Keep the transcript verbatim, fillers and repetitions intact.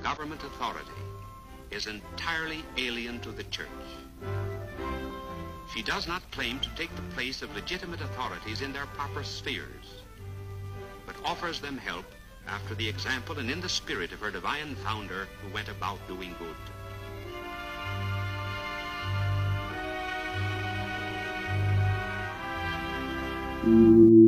government authority is entirely alien to the Church. She does not claim to take the place of legitimate authorities in their proper spheres, but offers them help after the example and in the spirit of her divine founder who went about doing good. Mm-hmm.